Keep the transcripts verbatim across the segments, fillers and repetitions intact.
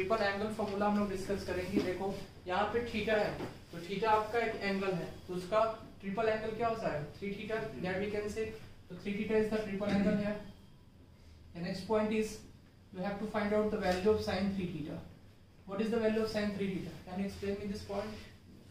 Triple angle formula हम लोग discuss करेंगे। देखो यहाँ पे थीटा है, तो थीटा आपका एक एंगल है, तो उसका ट्रिपल एंगल क्या होता है, three theta, that we can say. तो three theta is the triple angle here. The next point is we have to find out the value of sin three theta. What is the value of sin three theta? Can you explain me this point?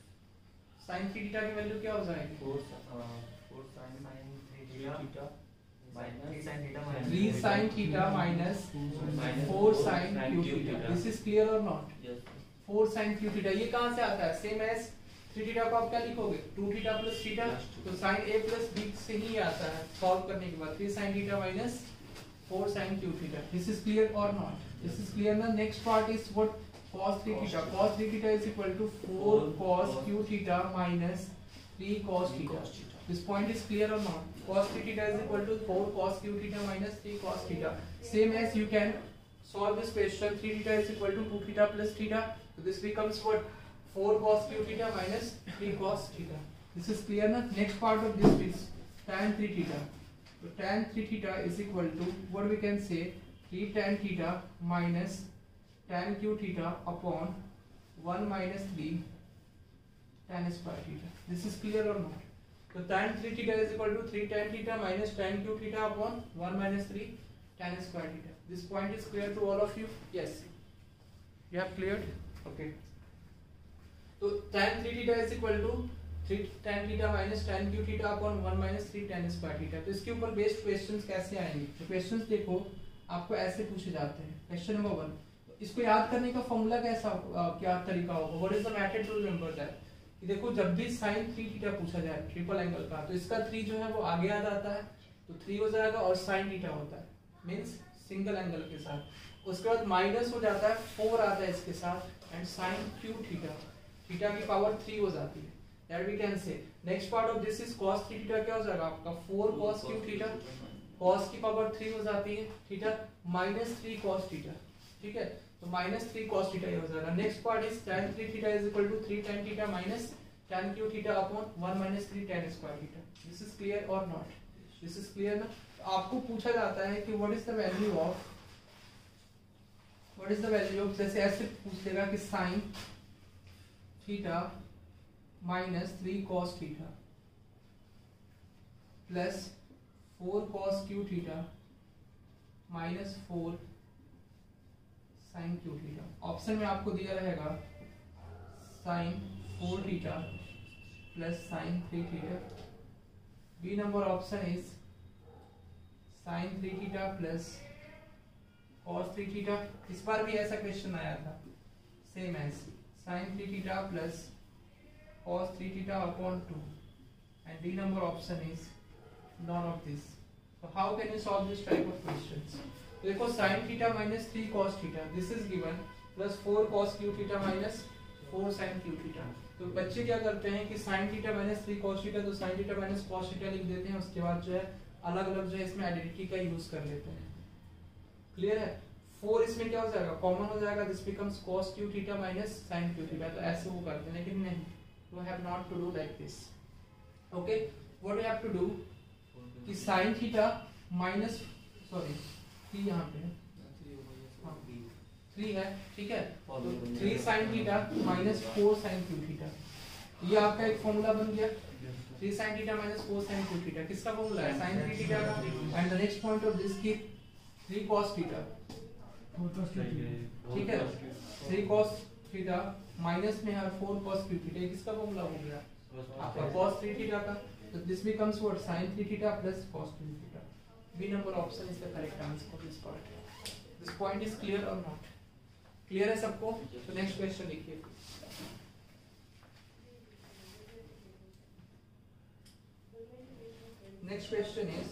Sin three theta की value क्या हो जाएगी? four four sin three theta minus sin theta minus three sin theta minus four sin q theta. This is clear or not? Yes. four sin q theta ये कहाँ से आता है? Same as three theta को आप क्या लिखोगे? two theta plus theta. तो sin a plus b से ही आता है सॉल्व करने के बाद। three sin theta minus four sin q theta. This is clear or not? This is clear. Now next part is what? Cos three theta. Cos three theta is equal to four cos q theta minus three cos theta. This point is clear or not? Cos three theta is equal to four cos q theta minus three cos theta. Same as you can solve this question. three theta is equal to two theta plus theta. So this becomes what? four cos q theta minus three cos theta. This is clear now. Next part of this is tan three theta. So tan three theta is equal to what we can say three tan theta minus tan q theta upon one minus three tan square theta. This is clear or not? So tan three theta is equal to three tan theta minus tan q theta upon one minus three tan square theta. This point is clear to all of you? Yes. You have cleared? Okay. So tan three theta is equal to three tan theta minus tan q theta upon one minus three tan square theta. तो इसके ऊपर based questions कैसे आएंगे? तो questions देखो आपको ऐसे पूछे जाते हैं। क्वेश्चन नंबर वन, इसको याद करने का फॉर्मूला कैसा आ, क्या तरीका होगा? What is the method to remember that? कि देखो जब भी sin थ्री थीटा पूछा जाए ट्रिपल एंगल का, तो इसका थ्री जो है वो आगे आ जाता है, तो थ्री हो जाएगा और sin थीटा होता है, मींस सिंगल एंगल के साथ। उसके बाद माइनस हो जाता है, फोर आता है इसके साथ, and sin cube theta, theta की पावर थ्री हो जाती है। That we can say. Next part of this is cos theta क्या हो जाएगा आपका? four cos q theta, cos की पावर थ्री हो जाती है, theta minus three cos theta, ठीक है? तो minus three cos theta ये हो जाएगा। Next part is tan three theta is equal to three tan theta minus tan q theta upon one minus three tan square theta. This is clear or not? This is clear ना? तो आपको पूछा जाता है कि what is the value of what is the value of जैसे ऐसे पूछ लेगा कि sin theta minus three cos theta plus four cos q theta minus four sin q theta. Option में आपको दिया रहेगा sin four theta plus sin three theta. B number option is sin three theta plus cos three theta. इस बार भी ऐसा question आया था, same as sin three theta plus cos three theta upon two, and D number option is none of this. So how can you solve this type of questions? देखो sin theta minus three cos theta, this is given, plus four cos q theta minus four sin q theta. तो बच्चे क्या करते हैं कि sin theta minus three cos theta, तो sin theta minus cos theta लिख देते हैं, उसके बाद जो है अलग अलग जो है इसमें आइडेंटिटी का यूज कर लेते हैं। क्लियर है? फोर इसमें क्या हो जाएगा? कॉमन हो जाएगा, this becomes cos q theta minus sin q theta। तो ऐसे वो करते हैं, लेकिन नहीं, you have not to do like this. Okay, what you have to do कि sin theta minus sorry three यहाँ पे है, थ्री है, ठीक है? तो three sin theta minus four sin q theta, ये आपका एक फॉर्मूला बन गया। Three sin theta minus four sin q theta किसका फॉर्मूला है? sin थ्री theta का। And the next point of this की थ्री cos theta, ठीक है? थ्री cos theta माइनस में है फोर cos q theta, किसका फॉर्मूला हो गया? आपका cos three theta का। तो this becomes what? sin three theta plus cos two theta. B number option is the correct answer for this part. This point is clear और not? Clear है सबको? तो नेक्स्ट क्वेश्चन लिखिए। Next question is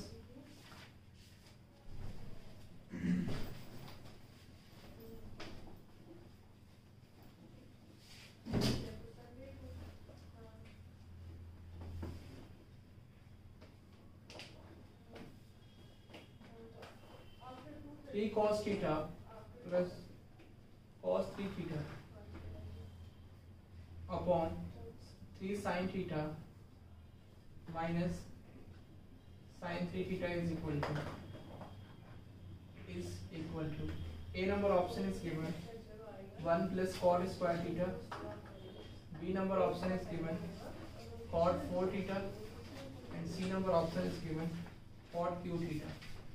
three cos theta plus cos three theta upon three sin theta minus sin three theta is equal to is equal to A number option is given one plus cot square theta, B number option is given cot four theta, and C number option is given cot cube theta,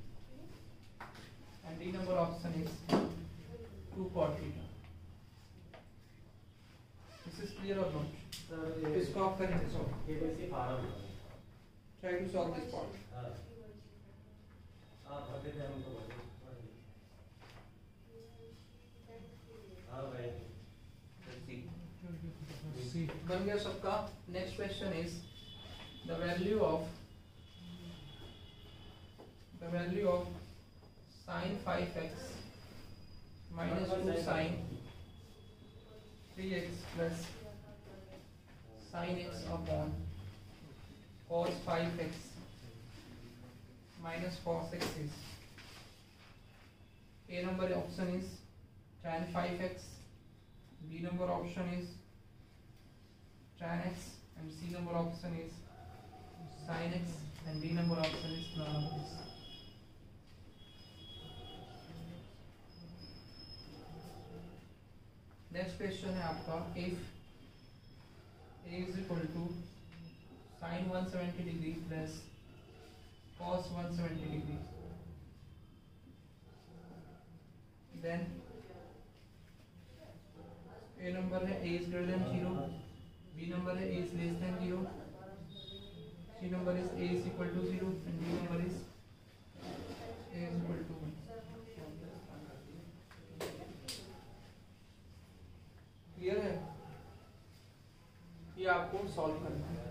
and D number option is two cot theta. This is clear और not? इसको आप करेंगे solve. ये basic form है. Try to solve this part. आप अगले time को बोलिए. हाँ भाई. Let's see. बन गया सबका. Next question is the value of the value of sin five x minus two sin three x plus sin x upon cos five x minus cos x is. A number option is tan five x, B number option is tan x, and C number option is sin x, and D number option is none of this. Next question है आपका, if A is equal to sin one hundred seventy degree plus cos one hundred seventy degree, then A number है A is greater than zero, B number है A is less than zero, C number is A is equal to zero, and D number is A is equal to one. Clear है? ये आपको solve करना है.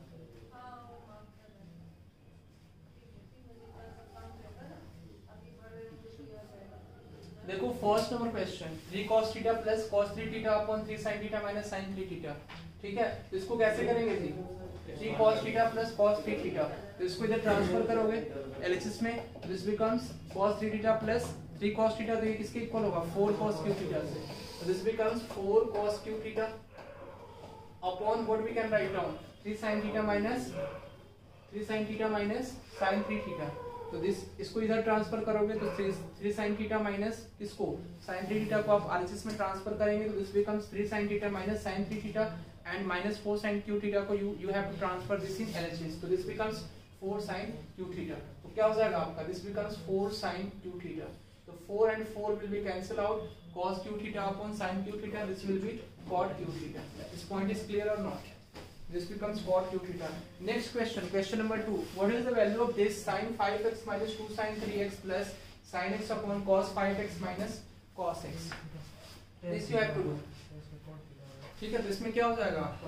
देखो first number question, three cos theta plus cos three theta upon three sin theta minus sin three theta. ठीक है, तो इसको कैसे करेंगे जी? Three cos theta plus cos three theta, तो इसको इधर ट्रांसफर करोगे एलएचएस में, this becomes cos three theta plus three cos theta, तो ये किसके इक्वल होगा? फोर cos क्यू थीटा से. तो this becomes four cos cube theta upon what we can write down three sin theta minus three sin theta minus sin three theta. तो this इसको इधर transfer करोगे तो थ्री sin थीटा माइनस इसको sin three theta को आप RHS में transfer करेंगे, तो this becomes three sin theta minus sin three theta, and minus four sin cube theta को you you have to transfer this in LHS, तो this becomes four sin cube theta. तो क्या हो जाएगा आपका? This becomes four sin cube theta. तो four and four will be cancel out, cos cube theta upon sin cube theta, this will be cot cube theta. This point is clear और not? This becomes cot q theta. Next question, question number two. What is the value of this sin five x minus two sin three x plus sin x upon cos five x minus cos x? This you have to do. ठीक है, तो इसमें क्या हो जाएगा आपका?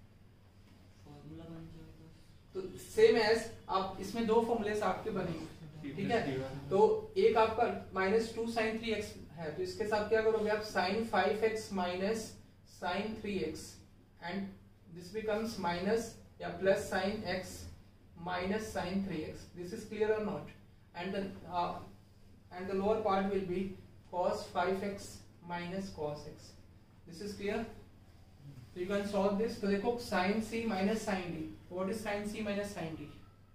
तो same as आप इसमें दो फॉर्मूलेस आपके बनेंगे. ठीक है, तो एक आपका minus two sine three x है, तो इसके साथ क्या करोगे आप? Sine five x minus sine three x, and this becomes minus या plus sin x minus sin three x. This is clear or not? And the uh, and the lower part will be cos five x minus cos x. This is clear? So you can solve this. तो देखो sin c minus sin d. What is sin c minus sin d?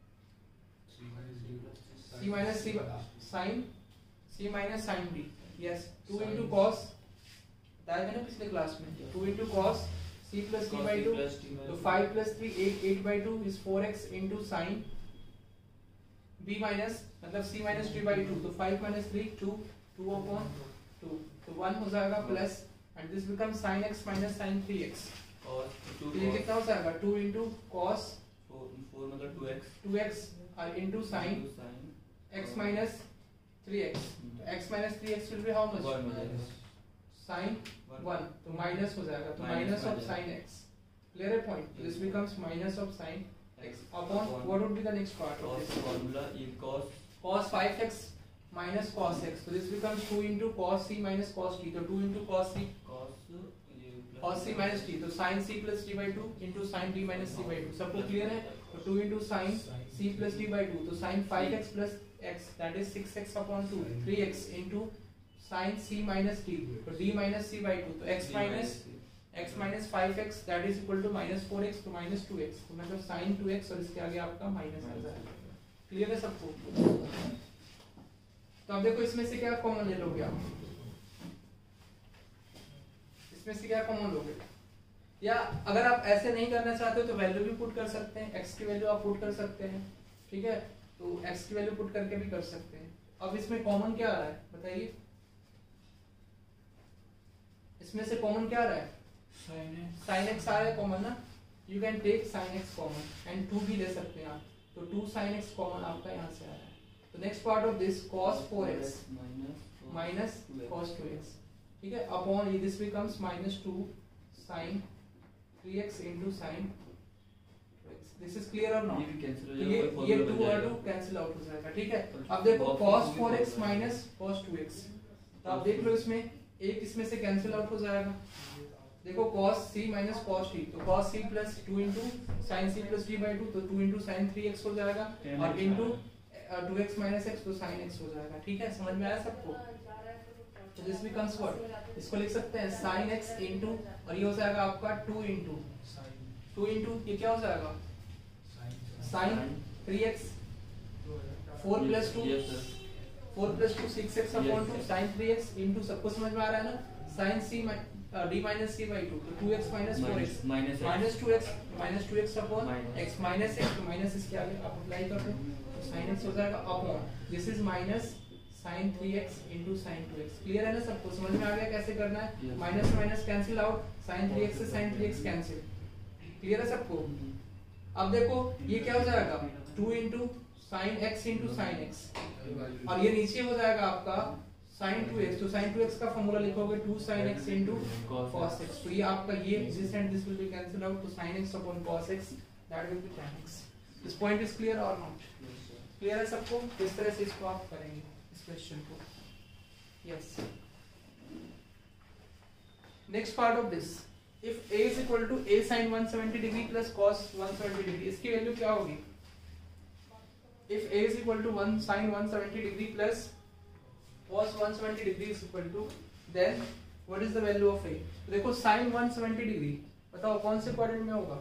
c minus c sin c minus sin d. Yes, two into cos. बताया मैंने पिछले class में. two into cos c plus d by two, तो five plus three eight, eight by two is four x into sin b minus मतलब c minus three by two, तो five minus three two, two upon two, तो one हो जाएगा plus, and this becomes sin x minus sin three x. और ये कितना हो जाएगा? two into cos four, four मतलब two x, two x into sin x minus three x. तो x minus three x will be how much? sin one, तो minus हो जाएगा, तो minus of sin x. Clear है point? This becomes minus of sin x upon what would be the next part of this formula? ये cos cos five x minus cos x. So this becomes two into cos c minus cos t. तो two into cos c cos cos c minus t. तो sin c plus t by two into sin d minus c by two. सबको clear है? तो two into sin c plus t by two. तो sin five x plus x, that is six x upon two, three x into sin c minus t, तो d minus c by two, तो x minus x minus five x, that is equal to minus four x, तो minus two x, तो मतलब sin two x और इसके आगे आपका minus आ जाएगा. क्लियर है सबको? तो अब देखो इसमें से क्या कॉमन ले लोगे आप? इसमें से क्या कॉमन लोगे, या अगर आप ऐसे नहीं करना चाहते हो तो वैल्यू भी पुट कर सकते हैं, x की वैल्यू आप पुट कर सकते हैं, ठीक है, तो x की वैल्यू पुट करके भी कर सकते हैं। अब इसमें कॉमन क्या आ रहा है बताइए, इसमें से कॉमन क्या आ रहा है, sin x आ रहा है कॉमन ना, you can take sin x common and two भी ले सकते हैं आप, तो टू sin x कॉमन आपका यहाँ से आ रहा है। तो next part of this cos four x minus cos two x, ठीक है, अपॉन ये this becomes minus two sin three x into sin two x. This is clear और नॉट, ये ये टू और टू कैंसिल आउट हो जाएगा, ठीक है। अब देखो cos four x minus cos two x, तो आप देख लो इसमें एक इसमें से कैंसिल आउट हो जाएगा, देखो cos c minus cos t, तो cos c plus two into sin c plus t by two, तो two into sin three x हो जाएगा और into two x minus x, तो sin x हो जाएगा, ठीक है, समझ में आया सबको। तो दिस बिकम्स व्हाट, इसको लिख सकते हैं sin x इंटू, और ये हो जाएगा आपका टू इंटू टू इंटू ये क्या हो जाएगा sin three x, four plus two four plus two six x upon two sin three x into, सबको समझ में आ रहा है ना, sin c d minus c by two, तो two x minus four x minus two x minus two x upon x minus x, तो minus इसके आगे आप अप्लाई कर दो, तो sin x हो जाएगा upon this is minus sin three x into sin two x. Clear है ना सबको, समझ में आ गया कैसे करना है, minus minus cancel out, sin three x से sin three x cancel, clear है सबको। अब देखो ये क्या हो जाएगा two into sine x into sine x, और ये नीचे हो जाएगा आपका sin टू एक्स, तो sin टू एक्स का फॉर्मूला लिखोगे two sin x into cos x, तो ये आपका ये this and this will be cancel out, तो sin x upon cos x that will be tan x। This point is clear और not, clear है सबको, किस तरह से इसको आप करेंगे इस क्वेश्चन को। Yes, next part of this, if a is equal to a sin one seventy degree plus cos one seventy degree, इसकी वैल्यू क्या होगी, if a is equal to one sin one seventy degree plus cos one seventy degree is equal to, then what is the value of a? तो देखो sin one seventy degree बताओ कौन से quadrant में होगा,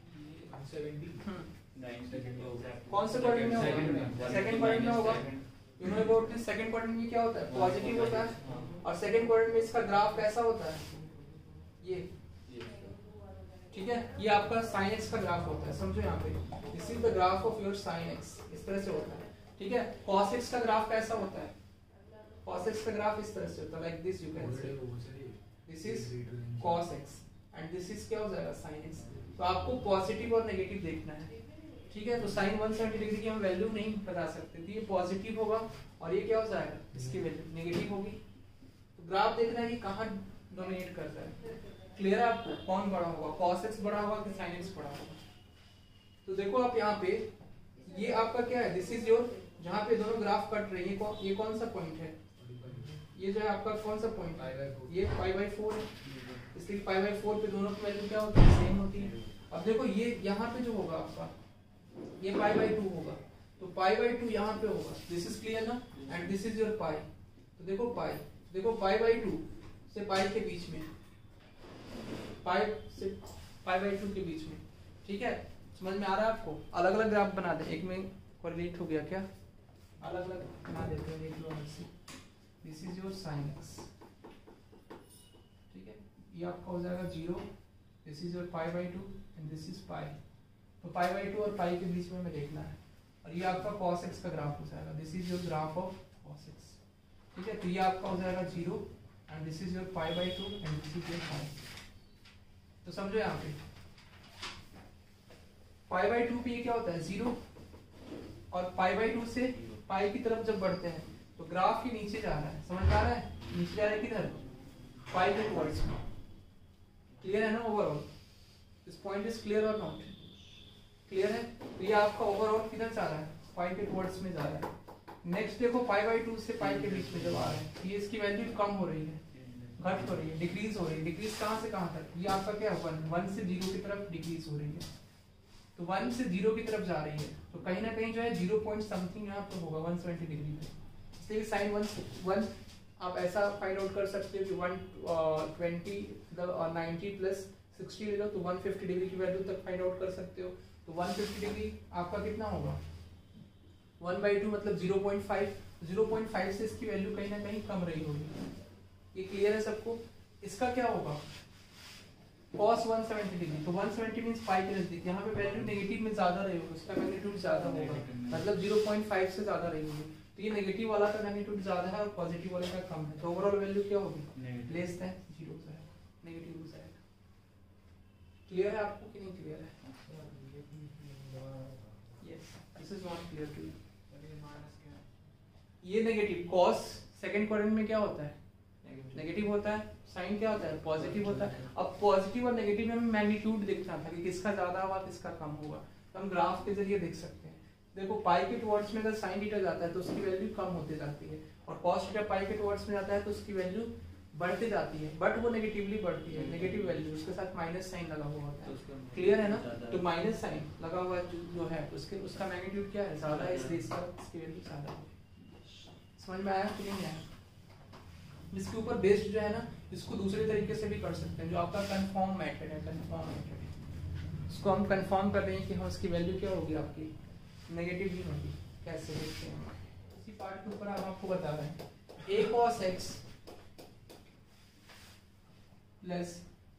कौन से क्वाड्रेंट में होगा, सेकंड क्वाड्रेंट में होगा। You know about this, second quadrant में क्या होता है, पॉजिटिव होता है, और सेकंड क्वाड्रेंट में इसका ग्राफ कैसा होता है, ये, ठीक है, ये आपका sin x का ग्राफ होता है, समझो यहाँ पे, this is the graph of your sin x, इस तरह से होता है, ठीक है। cos x का ग्राफ कैसा होता है, cos x का ग्राफ इस तरह से होता है, like this you can say, this is cos x and this is क्या हो जाएगा sin x। तो आपको पॉजिटिव और नेगेटिव देखना है, ठीक है, तो sin वन सेवेंटी डिग्री की हम वैल्यू नहीं बता सकते, तो ये पॉजिटिव होगा और ये क्या हो जाएगा, इसकी वैल्यू नेगेटिव होगी। तो ग्राफ देखना है कि कहाँ डोमिनेट करता है, क्लियर है आपको, कौन बड़ा होगा, cos x बड़ा होगा कि sin x बड़ा होगा। तो देखो आप यहाँ पे, ये आपका क्या है, दिस इज योर, जहाँ पे दोनों ग्राफ कट रहे हैं, ये कौन ये कौन सा पॉइंट है, ये जो है आपका कौन सा पॉइंट है, ये पाई बाई फोर है, इसलिए पाई बाई फोर पे दोनों की वैल्यू क्या होती है, सेम होती है। अब देखो ये यहाँ पे जो होगा आपका, ये पाई बाई टू होगा, तो पाई बाई टू यहाँ पे होगा, दिस इज क्लियर ना, and this is your pi, तो देखो पाई, देखो पाई बाई टू से पाई के बीच में, पाई से पाई बाई टू के बीच में, ठीक है, समझ में आ रहा है आपको। अलग अलग ग्राफ बना दे, एक में कोरिलेट हो गया क्या, अलग अलग बना देते हैं, देख लो अलग से, this is your sin x, ठीक है, ये आपका हो जाएगा zero, this is your pi by two and this is pi, तो पाई बाई टू और पाई के बीच में हमें देखना है, और ये आपका cos x का ग्राफ हो जाएगा, this is your graph of cos x, ठीक है, तो ये आपका हो जाएगा zero and this is your pi by two and this is your pi. तो समझो यहाँ पे पाई बाई टू पे ये क्या होता है जीरो, और पाई बाई टू से पाई की तरफ जब बढ़ते हैं तो ग्राफ ही नीचे जा रहा है, समझ में आ रहा है, नीचे जा रहा है किधर, पाई के टुवर्ड्स में, क्लियर है ना overall, this point is clear और नॉट, क्लियर है। तो ये आपका ओवरऑल किधर जा रहा है, पाई के टुवर्ड्स में जा रहा है। नेक्स्ट देखो पाई बाई टू से पाई के बीच में जब आ रहा है, ये इसकी वैल्यू कम हो रही है, घट हो रही है, डिक्रीज हो रही है, डिक्रीज कहाँ से कहाँ तक, ये आपका क्या है, वन वन से जीरो की तरफ डिक्रीज हो रही है, तो वन से जीरो की तरफ जा रही है, तो कहीं ना कहीं जो है जीरो पॉइंट समथिंग यहाँ पे होगा वन सेवेंटी डिग्री पे, इसलिए साइन वन वन आप ऐसा फाइंड आउट कर सकते हो कि वन ट्वेंटी मतलब नाइन्टी प्लस सिक्सटी ले लो तो वन फिफ्टी डिग्री की वैल्यू तक फाइंड आउट कर सकते हो। तो वन फिफ्टी डिग्री आपका कितना होगा, वन बाई टू मतलब zero point five, zero point five से इसकी वैल्यू कहीं ना कहीं कम रही होगी, ये क्लियर है सबको। इसका क्या होगा, cos one hundred seventy degree, तो one hundred seventy means pi के नजदीक, यहाँ पे वैल्यू नेगेटिव में ज्यादा रहेगी, उसका मैग्नीट्यूड ज्यादा होगा, मतलब zero point five से ज्यादा रहेगी, तो ये नेगेटिव वाला का मैग्नीट्यूड ज्यादा है और पॉजिटिव वाले का कम है, तो ओवरऑल वैल्यू क्या होगी, लेस देन जीरो हो जाएगा, नेगेटिव हो जाएगा। क्लियर है आपको कि नहीं क्लियर है? Yes, this is not clear to you. ये नेगेटिव cos सेकंड क्वाड्रेंट में क्या होता है, नेगेटिव होता है, साइन क्या होता है, पॉजिटिव होता है। अब पॉजिटिव और नेगेटिव में हमें मैग्नीट्यूड दिखना था कि किसका ज्यादा होगा किसका कम होगा, तो हम ग्राफ के जरिए देख सकते हैं। देखो पाई के टुवर्ड्स में अगर साइन थीटा जाता है तो उसकी वैल्यू कम होती जाती है, और cos थीटा पाई के टुवर्ड्स में जाता है तो उसकी वैल्यू बढ़ती जाती है, बट वो नेगेटिवली बढ़ती है, नेगेटिव वैल्यू, उसके साथ माइनस साइन लगा हुआ होता है। क्लियर है ना? तो माइनस साइन लगा हुआ जो, जो है उसके उसका मैग्नीट्यूड क्या है, ज्यादा है, इसलिए इसका इसकी वैल्यू ज्यादा है। समझ में आया कि नहीं आया? इसके ऊपर बेस्ड जो है ना, इसको दूसरे तरीके से भी कर सकते हैं, जो आपका कंफर्म मेथड है, कंफर्म मेथड है, इसको हम कंफर्म कर रहे हैं कि हाँ इसकी वैल्यू क्या होगी, आपकी नेगेटिव ही होगी। कैसे देखते हैं, इसी पार्ट के ऊपर हम आपको बता रहे हैं, a cos x plus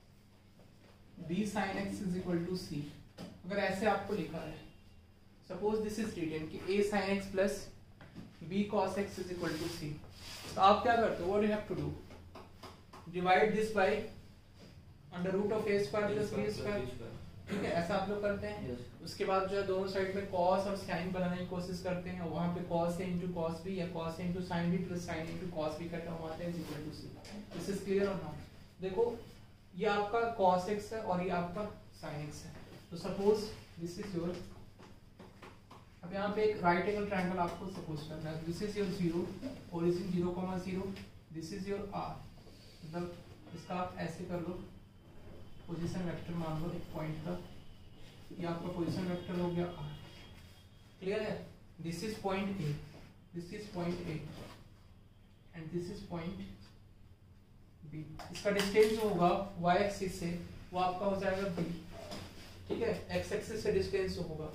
b sin x is equal to c। अगर ऐसे आपको लिखा है, सपोज दिस इज रिटन कि a sin x plus b cos x is equal to c, तो आप क्या करते हो, what you have to do, divide this by under root of a square plus b square, ठीक है, ऐसा आप लोग करते हैं। yes. उसके बाद जो है दोनों साइड में cos और sin बनाने की कोशिश करते हैं, वहां पे cos a into cos b या cos a into sin b plus sin into cos b का टर्म आता है, is equal to c। This is clear और नॉट? देखो ये आपका cos x है और ये आपका sin x है, तो सपोज दिस इज योर, अब यहाँ पे एक राइट एंगल ट्रायंगल आपको सपोज करना है, this is your zero, origin zero comma zero, this is your r, मतलब इसका आप ऐसे कर लो, पोजीशन वेक्टर मान लो एक पॉइंट का, ये आपका पोजीशन वेक्टर हो गया r। क्लियर है? This is point a, this is point a and this is point b। इसका डिस्टेंस जो होगा y एक्सिस से वो आपका हो जाएगा b, ठीक है, x एक्सिस से डिस्टेंस जो होगा,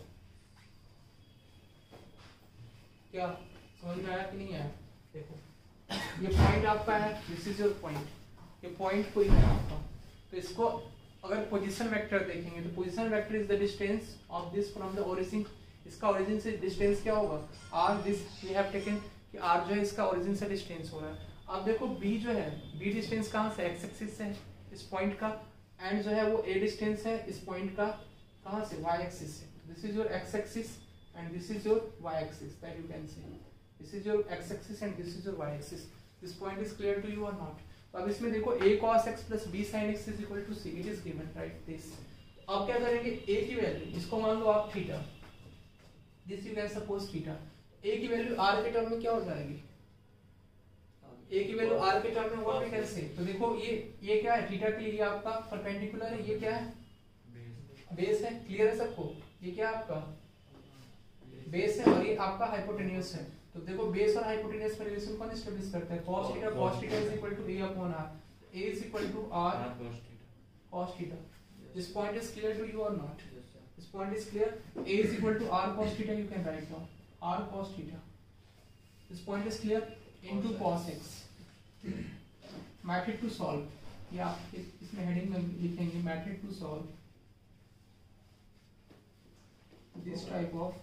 क्या समझ में आया कि नहीं आया? देखो ये पॉइंट आपका है, दिस इज योर पॉइंट, ये पॉइंट कोई है आपका, तो इसको अगर पोजीशन वेक्टर देखेंगे तो position vector is the distance of this from the origin, इसका ओरिजिन से डिस्टेंस क्या होगा, r, this we have taken कि r जो है इसका ओरिजिन से डिस्टेंस हो रहा है। अब देखो b जो है, b डिस्टेंस कहाँ से, x एक्सिस से है इस पॉइंट का, एंड जो है वो a डिस्टेंस है इस पॉइंट का कहाँ से, y एक्सिस से। This is your x axis and this is your y axis, that you can see, this is your x axis and this is your y axis। this point is clear to you or not? तो अब इसमें देखो a cos x plus b sin x is equal to c, it is given, right? this अब क्या करेंगे, a की value, इसको मान लो आप theta, this you can suppose theta, a की वैल्यू r के टर्म में क्या हो जाएगी, a की वैल्यू r के टर्म में व्हाट वी कैन से, तो देखो ये ये क्या है, थीटा के लिए आपका परपेंडिकुलर है, ये क्या है, बेस है। क्लियर है सबको? ये क्या है आपका बेस है और ये आपका हाइपोटेन्यूस है, तो देखो बेस और हाइपोटेन्यूस में रिलेशन कौन एस्टैब्लिश करता है, cos theta, cos theta is equal to a upon r, a is equal to r cos theta. This point is clear to you और not? This point is clear, a is equal to r cos theta, you can write down r cos theta. This point is clear, into cos x। Method to solve, या इसमें heading में लिखेंगे method to solve this type of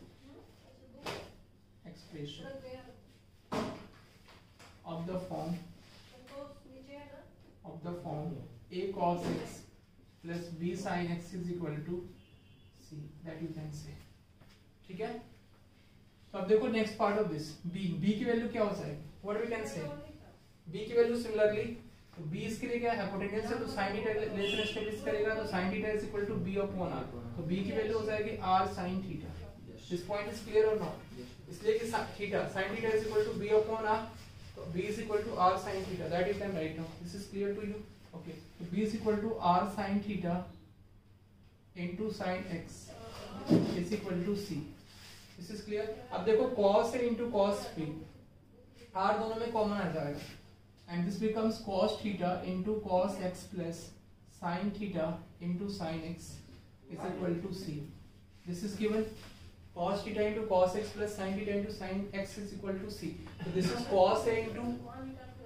expression of the form of the form a cos x plus b sin x is equal to c, that you can say। ठीक है, तो अब देखो next part of this, b b की value क्या हो जाएगी, what we can say, b की वैल्यू सिमिलरली, तो b इसके लिए क्या है, हाइपोटेन्यूस है, तो sin थीटा रिलेशन एस्टैब्लिश करेगा, तो sin theta is equal to b upon r, तो b की वैल्यू हो जाएगी r sin theta. This point is clear और नॉट? इसलिए कि theta sin theta is equal to b upon r, तो b is equal to r sin theta, that you can write down. This is clear to you? Okay, तो b is equal to r sin theta into sin x is equal to c। This is clear. अब देखो cos a into cos b, r दोनों में common आ जाएगा and this becomes cos theta into cos x plus sin theta into sin x is equal to c। This is given, cos theta into cos x plus sin theta into sin x is equal to c. So this is cos a into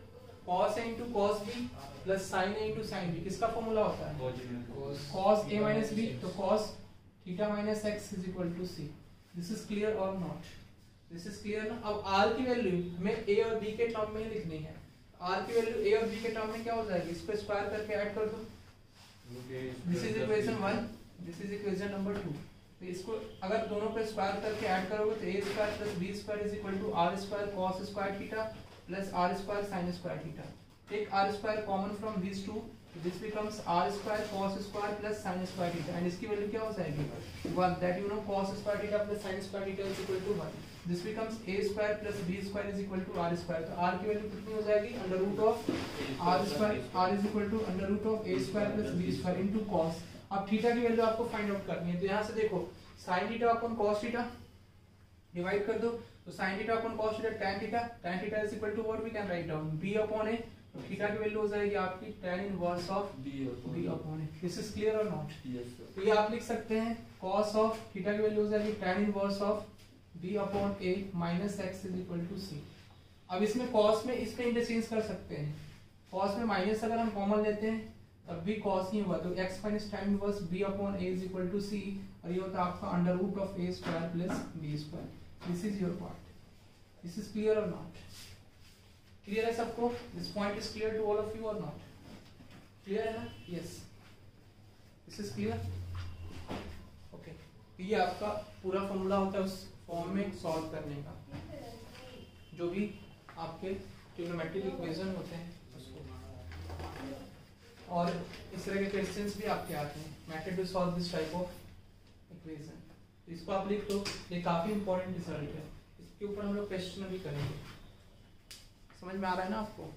cos a into cos b plus sin a into sin b किसका formula होता है? cos a minus b, तो cos theta minus x is equal to c. This is clear or not? This is clear ना? अब r की value में a और b के टर्म में लिखनी है. r की वैल्यू a और b के टर्म में क्या हो जाएगी? इसको स्क्वायर करके ऐड कर दो. This is equation one. This is equation number two. तो इसको अगर दोनों पे स्क्वायर करके ऐड करोगे तो a square plus b square is equal to r square cos square theta plus r square sin square theta. Take r square common from these two. This becomes r square cos square plus sin square theta. And इसकी value क्या हो जाएगी? one. That you know cos square theta plus sin square theta is equal to one. This becomes a square plus b square is equal to r square. तो r की value कितनी हो जाएगी? Under root of r square. r is equal to under root of a square plus b square into cos. अब theta की value आपको find out करनी है. तो यहाँ से देखो sin theta upon cos theta divide कर दो. तो sin theta upon cos theta tan theta. Tan theta is equal to what we can write down b upon a. Theta की वैल्यू हो जाएगी आपकी tan inverse of b upon a. This is clear और not? Yes sir. तो ये आप लिख सकते हैं cos ऑफ थीटा की वैल्यू हो जाएगी tan inverse of b upon a minus x is equal to c. अब इसमें cos में इसमें इंटरचेंज कर सकते हैं. cos में माइनस अगर हम कॉमन लेते हैं तब भी cos ही होगा. तो x minus tan inverse b upon a is equal to c और ये होता है आपका under root of a square plus b square. This is your part. This is clear और नॉट? क्लियर है सबको? This point is clear to all of you और not? Clear है ना? Yes. This is clear. Okay. ये आपका पूरा formula होता है उस फॉर्म में सॉल्व करने का, जो भी आपके ट्रिग्नोमेट्रिक इक्वेशन होते हैं उसको. और इस तरह के क्वेश्चंस भी आपके आते हैं. Method to solve this type of equation. इसको आप लिख दो. ये काफी इंपॉर्टेंट रिजल्ट है. इसके ऊपर हम लोग क्वेश्चन भी करेंगे. समझ में आ रहा है ना आपको?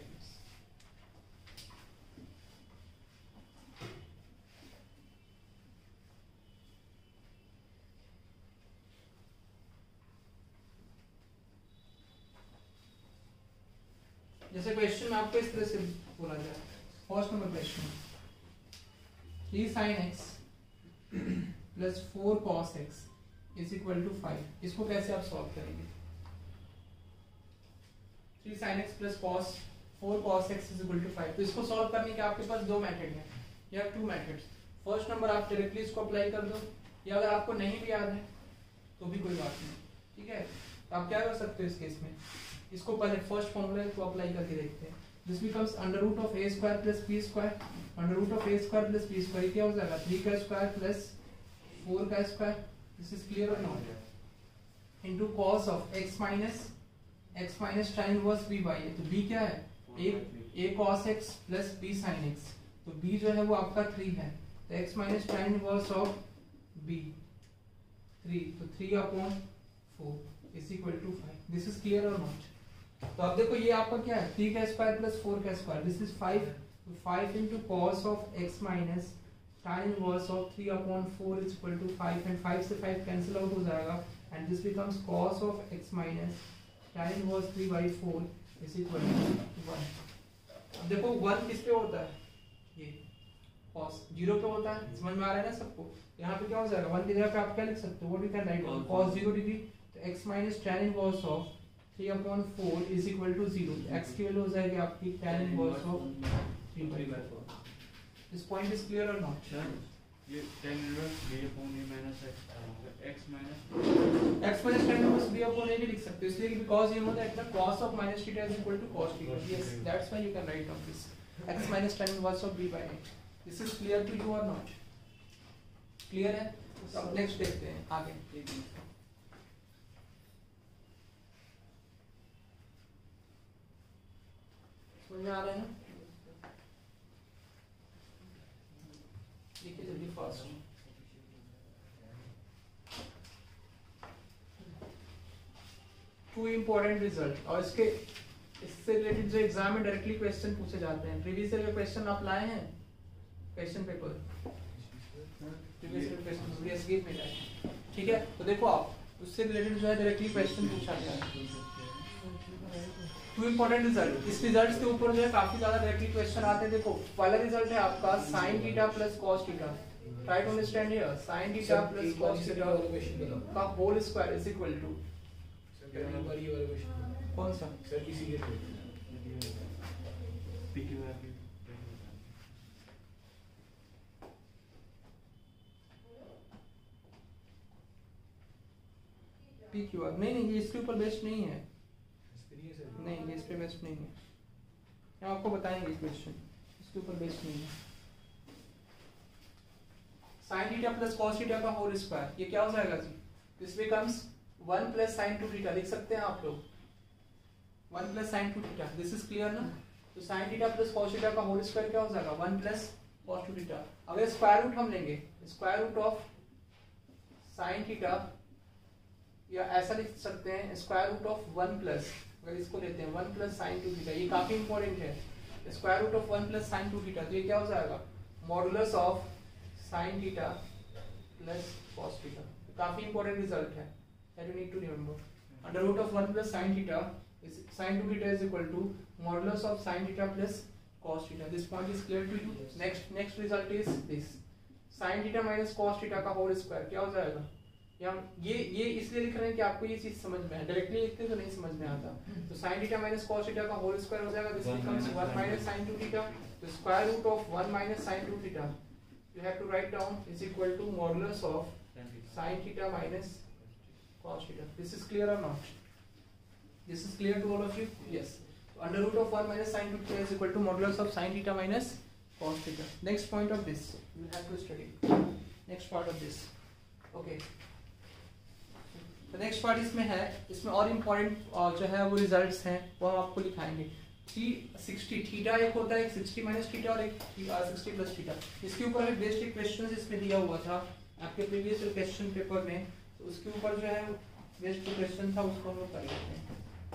जैसे क्वेश्चन में आपको इस तरह से बोला जाए. First number question, three sine x plus four cos x is equal to five. इसको कैसे आप सॉल्व करेंगे? Three sin x plus cos four cos x is equal to five. तो इसको सॉल्व करने के आपके पास दो मेथड हैं. या टू मेथड्स. फर्स्ट नंबर आप डायरेक्टली इसको अप्लाई कर दो, या अगर आपको नहीं भी याद है तो भी कोई बात नहीं. ठीक है. तो आप क्या कर सकते हो इस केस में? इसको पहले फर्स्ट फॉर्मूला को अप्लाई करके देखते हैं. This becomes under root of a square plus b square. Under root of a square plus b square क्या हो जाएगा? थ्री का स्क्वायर प्लस फोर का स्क्वायर. दिस इज क्लियर और not? Into cos of x minus x minus tan inverse b by a. तो b क्या है? a a cos x plus b sin x. तो b जो है वो आपका थ्री है. तो x minus tan inverse of b three. तो three upon four is equal to five. This is clear और नॉट? तो अब देखो ये आपका क्या है? थ्री का स्क्वायर प्लस फोर का स्क्वायर. This is five. तो five into cos of x minus tan inverse of three upon four is equal to five. And five से फाइव कैंसिल आउट हो जाएगा. And this becomes cos of x minus tan inverse three by four is equal to one. अब देखो one किस पे होता है? ये cos जीरो पे होता है. समझ में आ रहा है ना सबको? यहाँ पे क्या हो जाएगा? वन की जगह पे आप क्या लिख सकते हो? What you can write down? cos zero degree. तो x minus tan inverse of three upon four is equal to zero. x की वैल्यू हो जाएगी आपकी tan inverse of three by four. This point is clear और not? ये tan inverse b upon a minus x x minus x minus tan inverse b upon a भी लिख सकते हो. इसलिए because you know that the cos of minus theta is equal to cos theta. Yes, that's why you can write down this x minus tan inverse of b by a. This is clear to you or not? Clear है? अब next देखते हैं आगे. समझ में आ रहा है ना? देखिए जल्दी फास्ट. To important result. और इसके इससे रिलेटेड जो एग्जाम में डायरेक्टली क्वेश्चन पूछे जाते हैं. प्रीवियस ईयर के क्वेश्चन आप लाए हैं? Question paper previous year question previous year में लाए. ठीक है. तो देखो आप उससे रिलेटेड जो है डायरेक्टली क्वेश्चन पूछा गया है. Two important result. इस रिजल्ट के ऊपर जो है काफी ज्यादा डायरेक्टली क्वेश्चन आते हैं. देखो पहला रिजल्ट है आपका sin theta plus cos theta. Try to understand here. sin theta plus cos theta का whole square is equal to कौन सा? पी क्यू आर की वैल्यू बता पी क्यू आर नहीं नहीं, ये इसके ऊपर बेस्ड नहीं है, इस पे नहीं है सर। नहीं ये इस पे बेस्ड नहीं है, हम आपको बताएंगे क्वेश्चन, इसके ऊपर बेस्ड नहीं है। Sine theta plus cos theta का होल स्क्वायर, ये क्या हो जाएगा जी? This becomes one plus sine two theta, लिख सकते हैं आप लोग, one plus sine two theta, this is clear ना? तो sine theta plus cos theta का होल स्क्वायर क्या हो जाएगा? One plus cos two theta. अगर स्क्वायर रूट हम लेंगे, square root of sine theta, या ऐसा लिख सकते हैं square root of one plus, अगर इसको लेते हैं one plus sine two theta, ये काफी इंपॉर्टेंट है, square root of one plus sine two theta, तो ये क्या हो जाएगा? Modulus of sine theta plus cos theta, काफी इंपॉर्टेंट रिजल्ट है, that you need to remember. Under root of one plus sine theta is sin two theta is equal to modulus of sin theta plus cos theta. This point is clear to you? Yes. Next next result is this, sin theta minus cos theta का whole square क्या हो जाएगा? ये हम ये ये इसलिए लिख रहे हैं कि आपको ये चीज समझ में है, डायरेक्टली लिखते तो नहीं समझ में आता। तो sin theta minus cos theta का whole square हो जाएगा, this becomes one minus sin two theta, the square root of one minus sin two theta you have to write down is equal to modulus of sin theta minus cos theta. This is clear or not? This is clear to all of you? Yes. So under root of one minus sin two theta is equal to modulus of sin theta minus cos theta. Next point of this you will have to study. Next part of this. Okay. The next part इसमें है, इसमें और important जो है वो results हैं वो हम आपको लिखाएंगे। थ्री सिक्सटी थीटा एक होता है, एक सिक्सटी माइनस थीटा और एक सिक्सटी प्लस थीटा। इसके ऊपर एक बेसिक क्वेश्चन इसमें दिया हुआ था आपके प्रीवियस क्वेश्चन पेपर में, तो उसके ऊपर जो है बेस्ट क्वेश्चन था उसको हम लोग कर लेते हैं।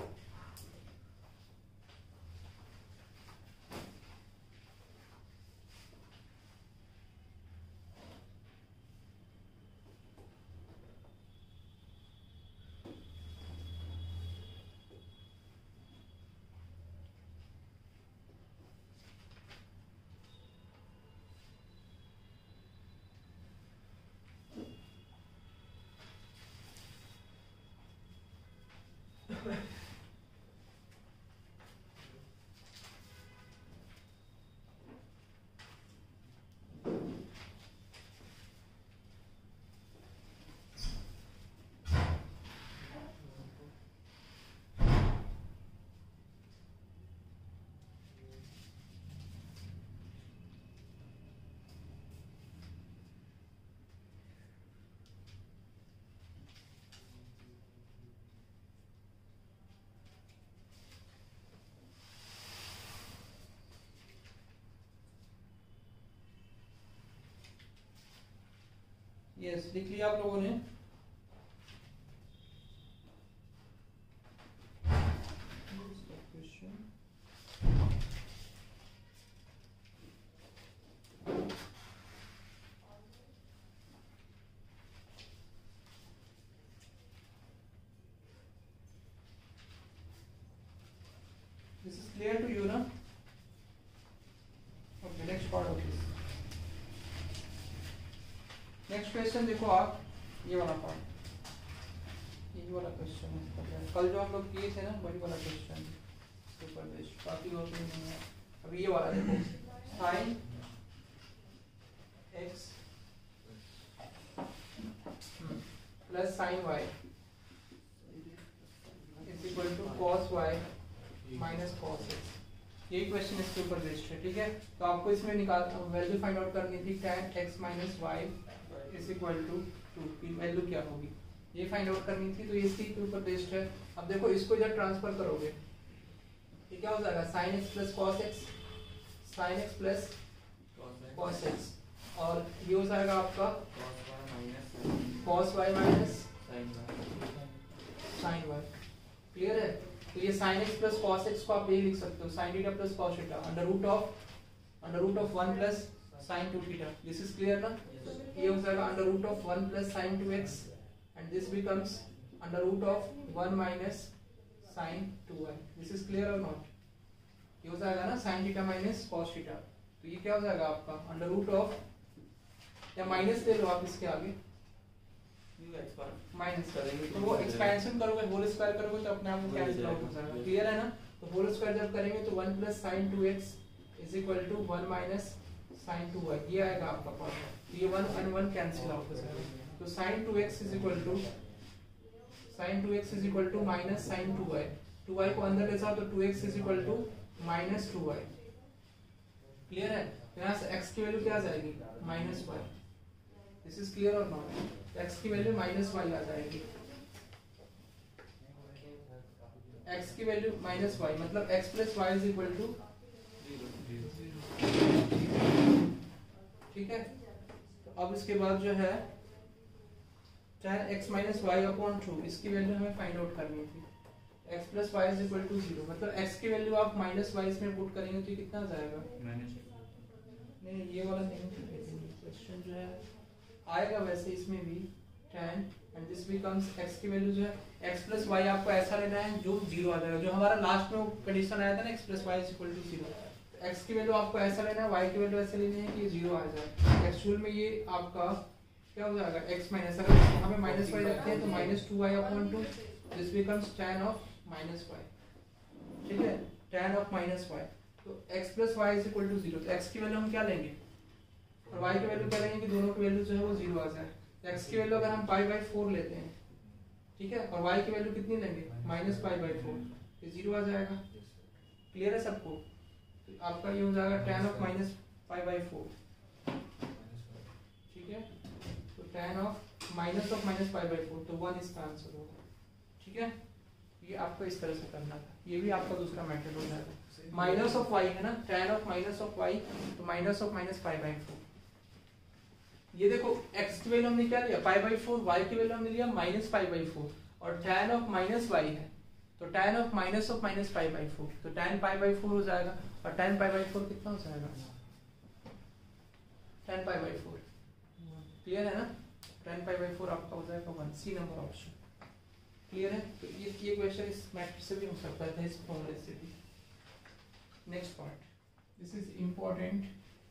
यस लिख लिया आप लोगों ने? This is clear to you, na? Okay, next part of this. Next question देखो आप, ये वाला पार्ट, ये वाला क्वेश्चन है कल जो हम लोग किए थे ना, वही वाला क्वेश्चन सुपर बेस्ट, काफी और नहीं है। अब ये वाला देखो, sine x plus sine y is equal to cos y minus cos x, यही क्वेश्चन इसके ऊपर बेस्ड है, ठीक है? तो आपको इसमें निकाल वैल्यू फाइंड आउट करनी थी, tan x minus y is equal to two की वैल्यू क्या होगी, ये फाइंड आउट करनी थी। तो ये इसी के ऊपर बेस्ड है। अब देखो इसको इधर ट्रांसफर करोगे, ये क्या हो जाएगा? Sine x plus cos x, sine x plus cos x, और ये हो जाएगा आपका cos y minus sine y. Clear है? तो ये sine x plus cos x को आप यही लिख सकते हो, sine theta plus cos theta under root of under root of one plus sine two theta. This is clear ना? ये हो जाएगा under root of one plus sine two x and this becomes under root of one minus sine two y. This is clear और not? ये हो जाएगा ना sine theta minus cos theta, तो ये क्या हो जाएगा आपका अंडर रूट ऑफ, या माइनस ले लो आप इसके आगे, माइनस करेंगे तो वो एक्सपेंशन करोगे, होल स्क्वायर करोगे तो अपने आप को कैंसिल आउट हो जाएगा। क्लियर है ना? तो होल स्क्वायर जब करेंगे तो one plus sine two x is equal to one minus sine two y, ये आएगा आपका पार्ट। ये one and one cancel out हो जाएगा, तो sine two x is equal to sine two x is equal to minus sine two y, two y को अंदर ले जाओ तो two x is equal to minus two y. Clear है? यहाँ से x की वैल्यू क्या आ जाएगी, minus y. This is clear और नॉट? x की वैल्यू माइनस वाई आ जाएगी, x की वैल्यू माइनस वाई, मतलब x plus y is equal to ठीक है। तो अब इसके बाद जो है tan x minus y upon two, इसकी वैल्यू हमें फाइंड आउट करनी थी। x plus y is equal to zero, मतलब x की वैल्यू आप माइनस वाई इसमें पुट करेंगे तो कितना आ जाएगा, नहीं ये वाला नहीं, क्वेश्चन जो है आएगा वैसे इसमें भी tan and this becomes x की वैल्यू जो है x प्लस वाई आपको ऐसा लेना है जो जीरो आ जाएगा, जो हमारा लास्ट में कंडीशन आया था ना x plus y is equal to zero. x की वैल्यू आपको ऐसा लेना है, y की वैल्यू ऐसे लेनी है कि ये जीरो आ जाए। एक्चुअल में ये आपका क्या हो जाएगा, x माइनस, अगर यहाँ पे माइनस वाई रखते हैं तो minus two y upon two, this becomes tan of minus y. ठीक है, tan ऑफ माइनस वाई, तो x plus y is equal to zero. तो x की वैल्यू हम क्या लेंगे और y की वैल्यू क्या लेंगे कि दोनों की वैल्यू जो है वो जीरो आ जाए। तो x की वैल्यू अगर हम पाई बाई फोर लेते हैं, ठीक है, और y की वैल्यू कितनी लेंगे, माइनस पाई बाई फोर, ये जीरो आ जाएगा। क्लियर है सबको? तो आपका ये हो जाएगा tan of minus pi by four, ठीक है। तो tan of minus of minus pi by four, तो वन इसका आंसर होगा। ठीक है, ये आपको इस तरह से करना था, ये भी आपका दूसरा मेथड हो जाएगा। माइनस ऑफ वाई है ना, tan of minus of y, तो minus of minus pi by four. ये देखो x की वैल्यू हमने क्या लिया, पाई बाई फोर, y की वैल्यू हमने लिया माइनस पाई बाई फोर, और tan ऑफ माइनस y है, तो tan of minus of minus pi by four, तो tan पाई बाई फोर हो जाएगा, और tan पाई बाई फोर कितना हो जाएगा, tan pi by four. Clear है ना? tan पाई बाई फोर आपका हो जाएगा one, C number option. Clear है? तो ये ये क्वेश्चन इस मैथड से भी हो सकता है, इस फॉर्मूले से भी। Next part, this is important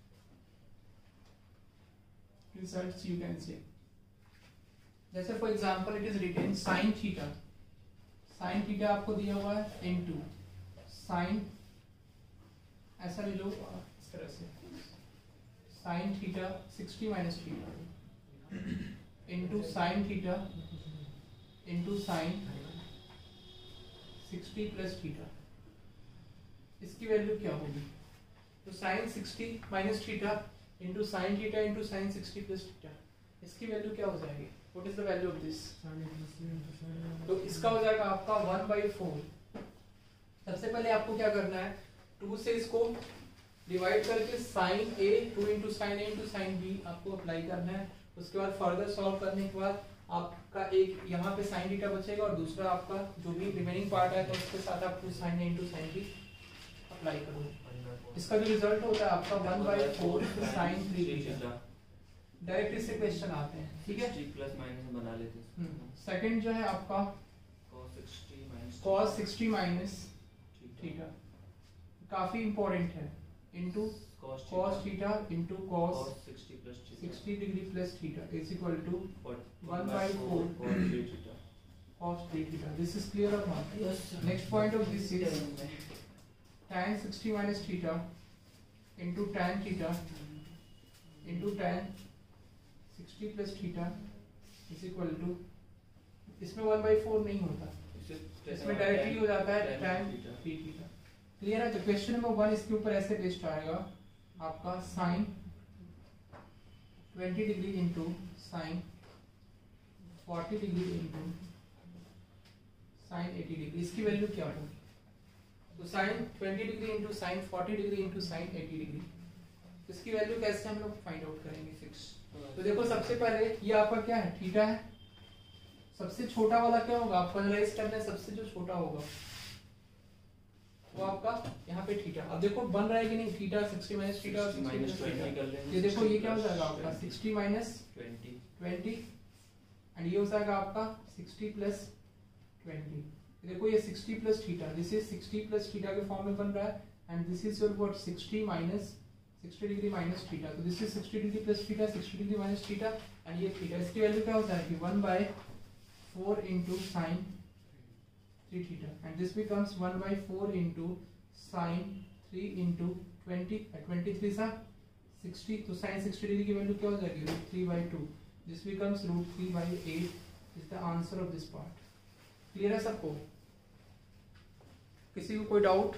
results you can see. जैसे for example it is written sin theta, sin theta आपको दिया हुआ है इनटू sin, ऐसा ले लो इस तरह से, sin theta sixty minus theta into sin theta into sin sixty plus theta, इसकी वैल्यू क्या होगी, तो sin sixty minus theta into sine theta into sine sixty plus theta, इसकी वैल्यू क्या हो जाएगी, what is the value of this, तो इसका हो जाएगा आपका वन बाई फोर। सबसे पहले आपको क्या करना है, टू से इसको डिवाइड करके sine A, two into sine A into sine B आपको अप्लाई करना है। उसके बाद फर्दर सॉल्व करने के बाद आपका एक यहाँ पे साइन थीटा बचेगा और दूसरा आपका जो भी रिमेनिंग पार्ट है तो उसके साथ आप two sine A into sine B apply करोगे। इसका जो रिजल्ट होता है आपका one by four sine three theta. Direct इससे क्वेश्चन आते हैं, ठीक है, प्लस माइनस बना लेते हैं। सेकंड जो है आपका cos sixty minus cos sixty minus theta, काफी इंपॉर्टेंट है, into cos theta into cos sixty plus sixty degree plus theta is equal to one by four cos three theta. This is clear और not? Next point of this is tan sixty minus theta into tan theta into tan sixty plus theta is equal to, इसमें one by four नहीं होता, इसमें directly हो जाता है tan three theta। Clear है? तो क्वेश्चन नंबर वन इसके ऊपर ऐसे बेस्ड आएगा आपका sin twenty degree into sin forty degree into sin eighty degree, इसकी वैल्यू क्या होगी, तो sin twenty degree into sine forty degree into sine eighty degree, इसकी वैल्यू कैसे हम लोग फाइंड आउट करेंगे फिक्स। तो देखो सबसे पहले ये आपका क्या है, थीटा है, सबसे छोटा वाला क्या होगा, आपको एनालाइज करना है, सबसे जो छोटा होगा वो आपका यहाँ पे थीटा। अब देखो बन रहा है कि नहीं, थीटा सिक्सटी माइनस थीटा ये देखो ये क्या हो जाएगा आपका सिक्सटी माइनस ट्वेंटी एंड ये हो जाएगा आपका सिक्सटी प्लस ट्वेंटी। देखो ये sixty plus theta, this is sixty plus theta के फॉर्म में बन रहा है and this is your what sixty minus sixty degree minus theta, तो this is sixty degree plus theta, sixty degree minus theta and ये theta, इसकी value क्या हो जाएगी one by four into sine three theta and this becomes one by four into sine three into twenty, twenty three सा sixty, तो sine sixty degree की value क्या हो जाएगी, root three by two, this becomes root three by eight is the answer of this part. Clear है सबको? किसी को कोई डाउट?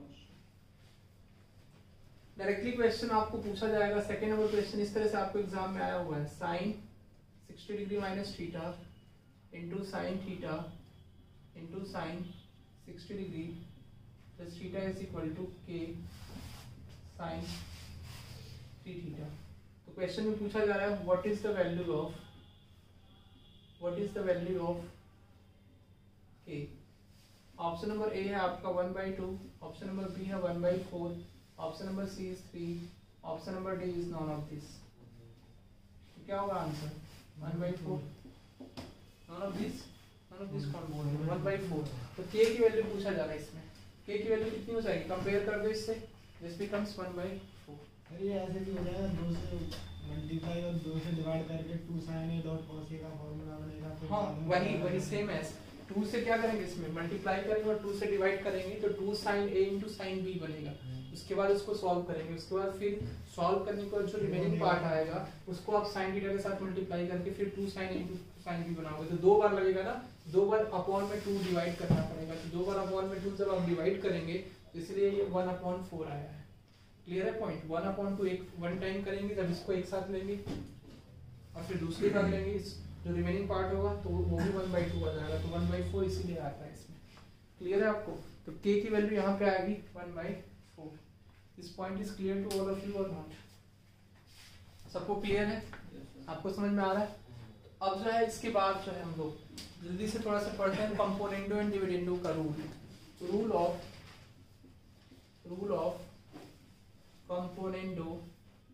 डायरेक्टली क्वेश्चन आपको पूछा जाएगा, सेकेंड नंबर क्वेश्चन इस तरह से आपको एग्जाम में आया हुआ है, sine sixty degree minus theta into sine theta into sine sixty degree plus theta is equal to K sine three theta. तो क्वेश्चन में पूछा जा रहा है what is the value of what is the value of K. Option number A है आपका one by two, option number B है one by four, option number C is three, option number D is none of this. क्या होगा answer? One by four, none of this, none of this कौन बोल रहा है? One by four. तो K की value पूछा जा रहा है इसमें, के की वैल्यू कितनी हो जाएगी, कंपेयर कर दो इससे, this becomes one by four. अरे ये ऐसे भी हो जाएगा, दो से मल्टीप्लाई और दो से डिवाइड करके two sine A dot cos A का फॉर्मूला बनेगा। फिर हाँ वही वही सेम है, टू से क्या करेंगे इसमें मल्टीप्लाई करेंगे और टू से डिवाइड करेंगे तो two sine A into sine B बनेगा। उसके बाद उसको सॉल्व करेंगे, उसके बाद फिर सॉल्व करने के बाद जो रिमेनिंग पार्ट आएगा उसको आप साइन थीटा के साथ मल्टीप्लाई करके फिर two sine into sine B बनाओगे, तो दो बार लगेगा ना, दो बार अपॉन में टू डिवाइड करना पड़ेगा, तो दो बार अपॉन में टू जब आप डिवाइड करेंगे इसलिए ये वन अपॉन फोर आया है। क्लियर है पॉइंट? वन अपॉन टू एक वन टाइम करेंगे जब इसको एक साथ लेंगे और फिर दूसरी बार लेंगे, इस जो रिमेनिंग पार्ट होगा तो वो भी वन बाई टू आ जाएगा, तो वन बाई फोर इसीलिए आता है इसमें। क्लियर है आपको? तो के की वैल्यू यहाँ पे आएगी one by four. This point is clear to all of you और नॉट? सबको क्लियर है? आपको समझ में आ रहा है? अब जो है इसके बाद जो है हम लोग जल्दी से थोड़ा सा पढ़ते हैं कंपोनेंडो एंड डिविडेंडो का rule. Rule of rule of componendo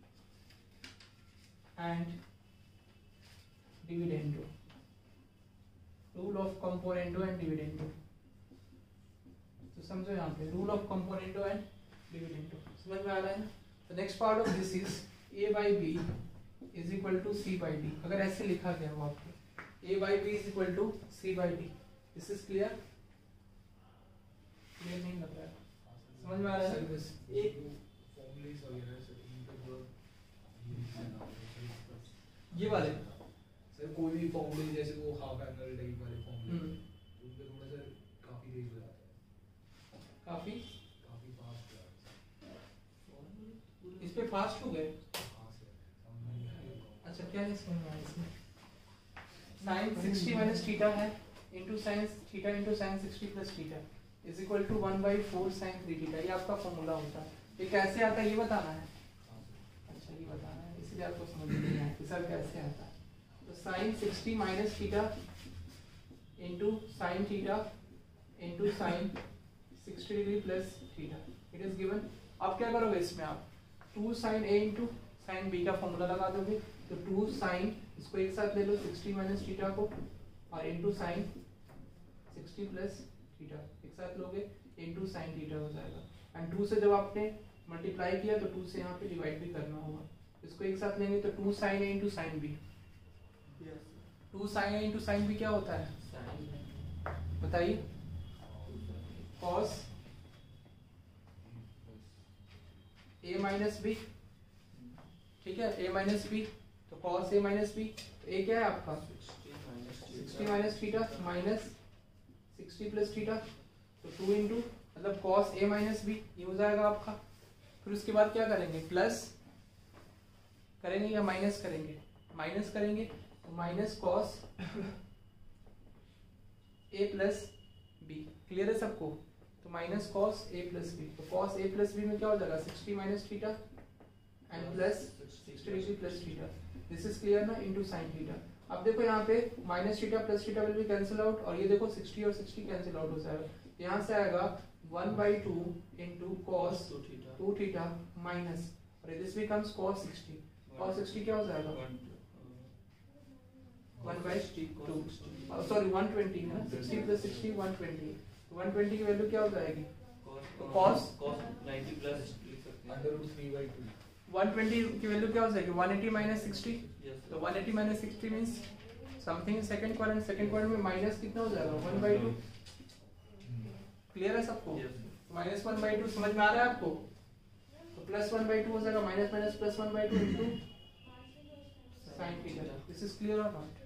and dividendo, rule of componendo and dividendo. तो समझो यहाँ पे rule of componendo and dividendo समझ में आ रहा है ना? तो next part of this is a by b is equal to c by d। अगर ऐसे लिखा गया हो आपको a by b is equal to c by d, this is clear? Clear नहीं लग रहा है? समझ में आ रहा है? एक ये वाले सर कोई भी फॉर्मूले जैसे वो हाफ एंगल टाइप वाले फॉर्मूले उनपे थोड़ा सा काफी तेज हो जाता है, काफी काफी फास्ट हो जाता है। इस पे फास्ट हो गए। हाँ सर, समझ में आया। अच्छा क्या है समझ में आया इसमें? साइन सिक्सटी माइनस थीटा है into sine theta into sine sixty plus theta is equal to one by four sine three theta. ये आपका फॉर्मूला होता है। ये कैसे आता है ये बताना है? अच्छा ये बताना है, इसलिए आपको समझ में नहीं आया कि सर कैसे आता है। तो sine sixty minus theta into sine theta into sine sixty degree plus theta it is given. अब क्या करोगे इसमें आप two sine A into sine B का फॉर्मूला लगा दोगे, तो टू साइन इसको एक साथ ले लो सिक्सटी माइनस थीटा को और into sine sixty plus theta एक साथ लोगे इंटू साइन थीटा हो जाएगा। एंड टू से जब आपने मल्टीप्लाई किया तो टू से यहाँ पे डिवाइड भी करना होगा, इसको एक साथ लेंगे तो two sine A into sine B. Two sine A into sine B क्या होता है बताइए? कॉस ए माइनस बी, ठीक है, ए माइनस बी, तो कॉस ए माइनस बी, तो ए क्या है आपका sixty minus theta minus sixty plus theta, तो टू इंटू मतलब कॉस ए माइनस बी ये हो जाएगा आपका। फिर उसके बाद क्या करेंगे प्लस करेंगे या माइनस करेंगे? माइनस करेंगे, तो minus cos A plus B. Clear है सबको? तो minus cos A plus B, तो कॉस ए प्लस बी में क्या हो जाएगा sixty minus theta and plus sixty degree plus theta. This is clear ना? Into sine theta. अब देखो यहाँ पे minus theta plus theta will be cancel out और ये देखो सिक्सटी और सिक्सटी कैंसिल आउट हो जाएगा। यहाँ से आएगा one by two into cos two theta minus और this becomes cos sixty. Cos sixty क्या हो जाएगा one by two, sorry one twenty है ना, sixty plus sixty one twenty. One twenty की वैल्यू क्या हो जाएगी? कॉस नाइंटी प्लस लिख सकते हैं under root three by two. One twenty की वैल्यू क्या हो जाएगी वन एटी माइनस सिक्सटी, तो one eighty minus sixty means something second quadrant, second quadrant में माइनस कितना हो जाएगा वन बाई टू। क्लियर है सबको? माइनस वन बाई टू समझ में आ रहा है आपको? तो प्लस वन बाई टू हो जाएगा minus minus plus one by two into sine theta. This is clear और नॉट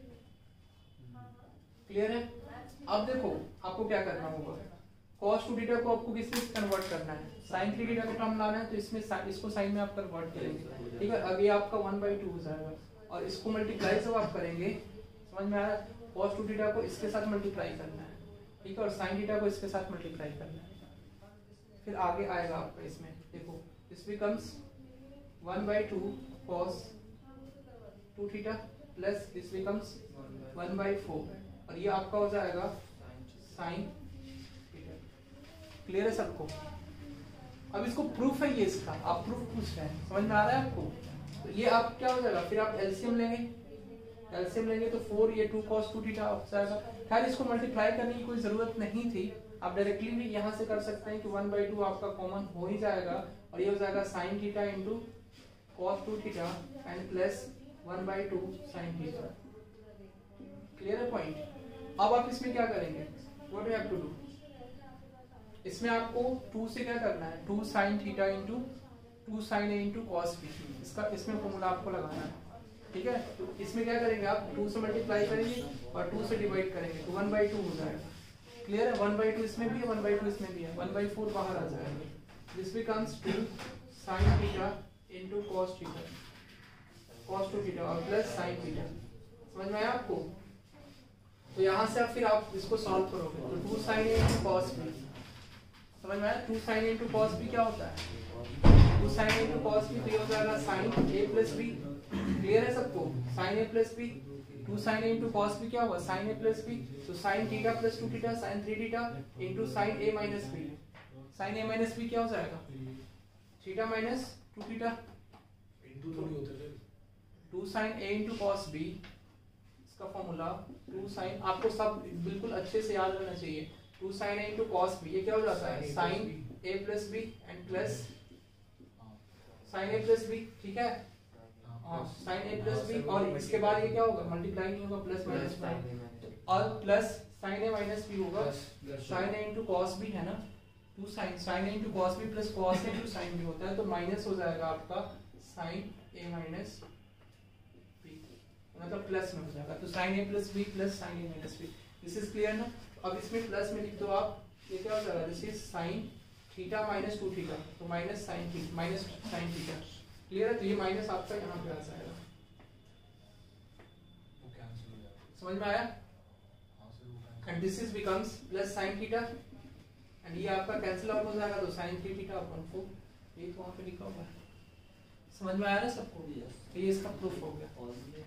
क्लियर है? अब देखो आपको क्या करना होगा, cos टू थीटा को आपको किस में कन्वर्ट करना है, sin थ्री थीटा को टर्म लाना है, तो इसमें sin- इसको sin में आप कन्वर्ट करेंगे, ठीक है। अब ये आपका वन बाई टू हो जाएगा और इसको मल्टीप्लाई जब आप करेंगे, समझ में आया, cos टू थीटा को इसके साथ मल्टीप्लाई करना है, ठीक है, और sin थीटा को इसके साथ मल्टीप्लाई करना है। फिर आगे आएगा आपका इसमें देखो, this becomes one by two cos two theta plus this becomes one by four और ये आपका हो जाएगा sin थीटा। क्लियर है सबको? अब इसको प्रूफ है ये इसका, आप प्रूफ पूछ रहे हैं, समझ में आ रहा है आपको? तो ये आप क्या हो जाएगा, फिर आप एलसीएम लेंगे, एलसीएम लेंगे तो फोर ये टू cos टू थीटा हो जाएगा। खैर इसको मल्टीप्लाई करने की कोई जरूरत नहीं थी, आप डायरेक्टली भी यहाँ से कर सकते हैं कि वन बाई टू आपका कॉमन हो ही जाएगा और ये हो जाएगा sin theta into cos two theta and plus one by two sin theta. Clear है पॉइंट? अब आप इसमें क्या करेंगे, what you have to do, इसमें आपको टू से क्या करना है, two sin theta into two sin a into cos b, इसका इसमें फॉर्मूला आपको लगाना है, ठीक है। तो इसमें क्या करेंगे आप, टू से मल्टीप्लाई करेंगे और टू से डिवाइड करेंगे तो वन बाई टू हो जाएगा। क्लियर है? वन बाई टू इसमें भी है, वन बाई टू इसमें भी है, वन बाई फोर बाहर आ जाएगा। This becomes two sin theta into cos theta, cos two theta और प्लस sin थीटा। समझ में आया आपको? तो यहाँ से आप फिर आप इसको सॉल्व करोगे तो two sin a into cos b, समझ में आया? Two sin a into cos b क्या होता है, two sin a into cos b, तो ये हो जाएगा sin a plus b। Clear है सबको? sin a plus b, two sin a into cos b क्या होगा, sin a प्लस b, तो sin theta plus two theta sin three theta into sin a minus b, sin a minus b क्या हो जाएगा, theta minus two theta into थोड़ी होते थे, two sin a into cos b, इसका formula two sin, आपको सब बिल्कुल अच्छे से याद रहना चाहिए, two sin a into cos b, ये क्या हो जाता है sin a plus b and plus sin a plus b, ठीक है, हाँ sin a प्लस b, और इसके बाद ये क्या होगा, मल्टीप्लाई नहीं होगा, प्लस माइनस और plus sin a minus b होगा, sin a into cos b है ना, two sin sin a into cos b plus cos a into sin b होता है, तो माइनस हो जाएगा आपका sin a माइनस b, मतलब प्लस में हो जाएगा, तो sin a plus b plus sin a minus b। This is clear ना? अब इसमें प्लस में लिख दो आप, ये क्या हो जाएगा, this is sin theta minus two theta, तो minus sin theta minus sin theta. Clear है? तो ये माइनस आपका यहाँ पे आ जाएगा, वो कैंसिल हो जाएगा, समझ में आया? हाँ सर वो cancel। And this is becomes plus sin theta and ये आपका कैंसिल आउट हो जाएगा, तो sin three theta upon four, ये तो वहाँ पे लिखा हुआ है, समझ में आया ना सबको? तो ये इसका प्रूफ हो गया,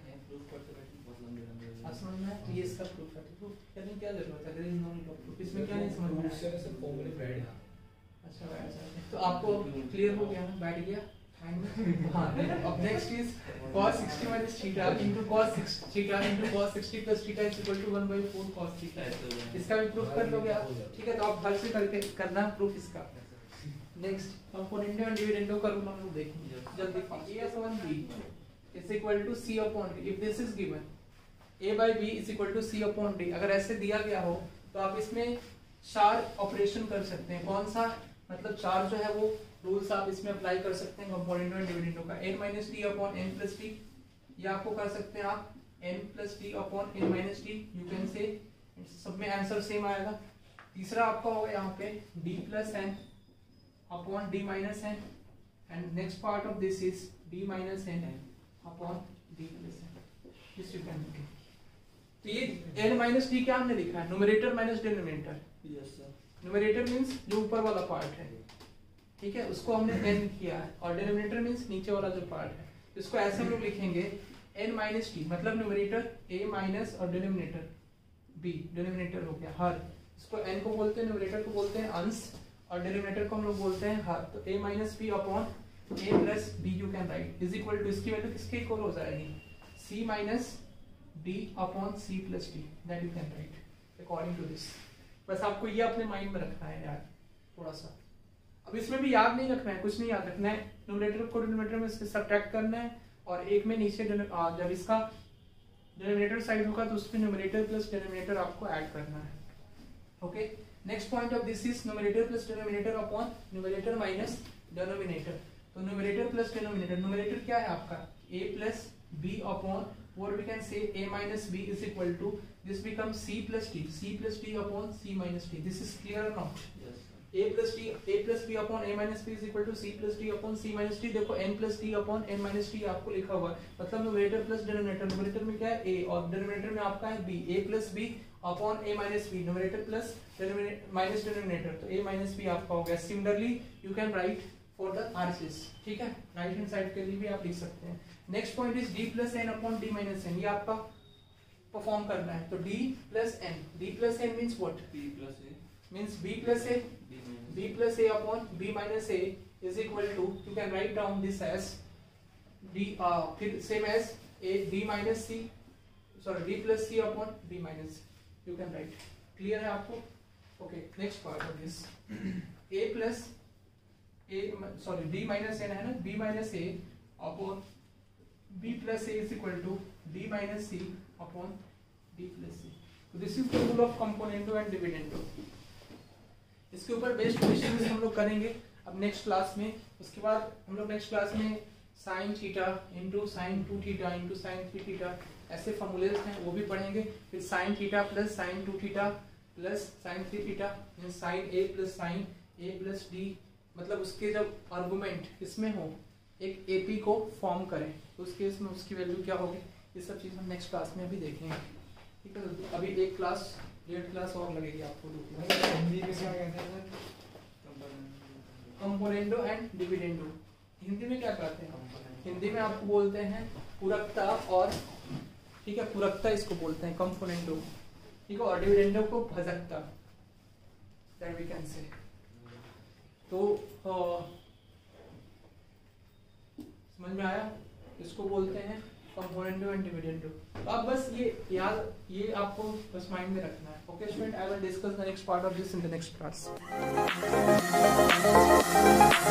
आप समझ में आया? तो ये इसका प्रूफ है, प्रूफ करने की क्या जरूरत है, there is no need of proof, इसमें क्या नहीं समझ में उससे आया? सर फॉर्मूले बैठ गया, अच्छा बैठ जाते हैं, तो आपको क्लियर हो गया ना, बैठ गया? हाँ, अब next is cos sixty minus theta into cos theta into cos sixty plus theta is equal to one by four cos theta. इसका भी प्रूफ कर लोगे आप, ठीक है? तो आप घर से करके करना प्रूफ इसका। नेक्स्ट कंपोनेंट एंड डिविडेंडो का रूल हम लोग देखेंगे जल्दी। a upon b is equal to c upon d if this is given, a by b is equal to c upon d, अगर ऐसे दिया गया हो तो आप इसमें चार ऑपरेशन कर सकते हैं। कौन सा? मतलब चार जो है वो रूल्स आप इसमें अप्लाई कर सकते हैं कंपोनेंट एंड डिविडेंडो का। n minus T upon n plus T, या आपको कर सकते हैं आप n plus T upon n minus T, you can say, सब में आंसर सेम आएगा। तीसरा आपका होगा यहाँ पे d plus n upon d minus n, and next part of this is d minus n upon d plus n, this you can do. तो ये n माइनस टी क्या हमने लिखा है, numerator minus denominator. Yes sir, numerator means जो ऊपर वाला part है, ठीक है, उसको हमने n किया है, और डिनोमिनेटर मींस नीचे वाला जो पार्ट है, इसको ऐसे हम लोग लिखेंगे n माइनस टी, मतलब न्यूमरेटर a माइनस और डिनोमिनेटर b, डिनोमिनेटर हो गया हर, इसको n को बोलते हैं, न्यूमरेटर को बोलते हैं अंश, और डिनोमिनेटर को हम लोग बोलते हैं हर। तो a minus b upon a plus b you can write is equal to, इसकी वैल्यू किसके इक्वल हो जाएगी, c minus d upon c plus d, that you can write according to this. बस आपको ये अपने माइंड में रखना है यार थोड़ा सा। अब इसमें भी याद नहीं रखना है, कुछ नहीं याद रखना है, न्यूमरेटर को डिनोमिनेटर में इसके सब्ट्रैक्ट करना है, और एक में नीचे जब इसका डिनोमिनेटर साइड होगा तो उसमें न्यूमरेटर प्लस डिनोमिनेटर आपको ऐड करना है। Okay, next point of this is numerator plus denominator upon numerator minus denominator. तो न्यूमरेटर प्लस डिनोमिनेटर, न्यूमरेटर क्या है आपका a plus b upon what we can say a minus b is equal to this becomes c plus d, c plus d upon c minus d. This is clear or not? Yes, sir. a plus d, a plus b upon a minus b is equal to c plus d upon c minus d. देखो n plus d upon n minus d आपको लिखा हुआ है, मतलब numerator plus denominator, numerator में क्या है a और डिनोमिनेटर में आपका है b, a plus b upon a minus b, numerator plus minus denominator, तो a minus b आपका हो गया. Similarly you can write for the RCS, ठीक है, राइट हैंड साइड के लिए भी आप लिख सकते हैं. Next point is d plus n upon d minus n, ये आपका परफॉर्म करना है. तो d plus n, d plus n means what? b plus a means b plus a, b minus b plus a upon b minus a is equal to, you can write down this as d, uh, फिर same as a d minus c, sorry d plus c upon b minus, you can write. Clear है आपको? Okay, next part of this. a plus a, sorry d minus n है ना, b minus a upon b plus a is equal to d minus c upon d plus c. So this is the rule of componendo and dividendo. इसके ऊपर based questions हम लोग करेंगे अब next class में. उसके बाद हम लोग नेक्स्ट क्लास में sine theta into sine two theta into sine three theta ऐसे फॉर्मूलेज हैं वो भी पढ़ेंगे. फिर sine theta plus sine two theta plus sine three theta, sine A plus sine A plus D, मतलब उसके जब आर्गुमेंट इसमें हो एक एपी को फॉर्म करें तो उस केस में उसकी वैल्यू क्या होगी, ये सब चीज़ हम नेक्स्ट क्लास में भी देखेंगे. ठीक है, तो अभी एक क्लास डेढ़ क्लास और लगेगी आपको. हिंदी में क्या कहते हैं sir? Componendo and dividendo. Hindi में क्या कहते हैं? हिंदी में आपको बोलते हैं पूरकता और, ठीक है, पूरकता इसको बोलते हैं कंपोनेंडो, ठीक है, और डिविडेंडो को भजकता, दैट वी कैन से. तो आ, समझ में आया? इसको बोलते हैं कंपोनेंडो एंड डिविडेंडो. तो अब बस ये याद, ये आपको बस माइंड में रखना है. Okay student, I will discuss the next part of this in the next class.